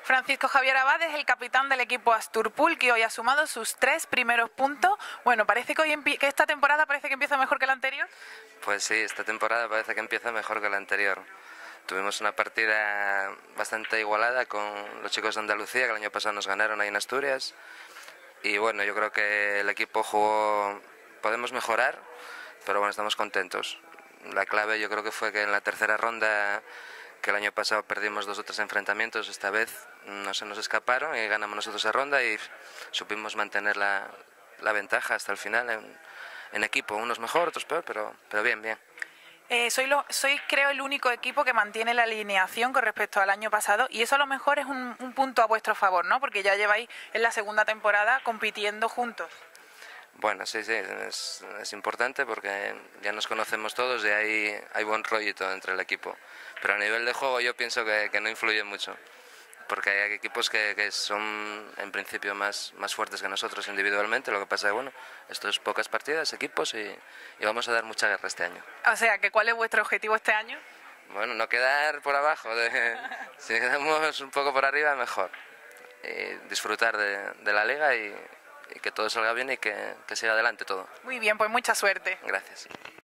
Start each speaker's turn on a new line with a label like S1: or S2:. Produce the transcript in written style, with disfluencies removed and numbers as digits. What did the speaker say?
S1: Francisco Javier Abad es el capitán del equipo Asturpool, que hoy ha sumado sus 3 primeros puntos. Bueno, parece que esta temporada parece que empieza mejor que la anterior.
S2: Pues sí, esta temporada parece que empieza mejor que la anterior. Tuvimos una partida bastante igualada con los chicos de Andalucía, que el año pasado nos ganaron ahí en Asturias. Y bueno, yo creo que el equipo jugó, podemos mejorar, pero bueno, estamos contentos. La clave yo creo que fue que en la tercera ronda, que el año pasado perdimos 2 o 3 enfrentamientos, esta vez no se nos escaparon y ganamos nosotros esa ronda y supimos mantener la ventaja hasta el final en equipo, unos mejor, otros peor, pero bien, bien.
S1: Soy creo el único equipo que mantiene la alineación con respecto al año pasado, y eso a lo mejor es un punto a vuestro favor, ¿no? Porque ya lleváis en la segunda temporada compitiendo juntos.
S2: Bueno, sí, es importante porque ya nos conocemos todos y hay buen rollito entre el equipo. Pero a nivel de juego yo pienso que no influye mucho, porque hay equipos que son en principio más fuertes que nosotros individualmente. Lo que pasa es que, bueno, esto es pocas partidas, equipos y vamos a dar mucha guerra este año.
S1: O sea, que ¿cuál es vuestro objetivo este año?
S2: Bueno, no quedar por abajo, si quedamos un poco por arriba mejor. Y disfrutar de la liga y que todo salga bien y que siga adelante todo.
S1: Muy bien, pues mucha suerte.
S2: Gracias.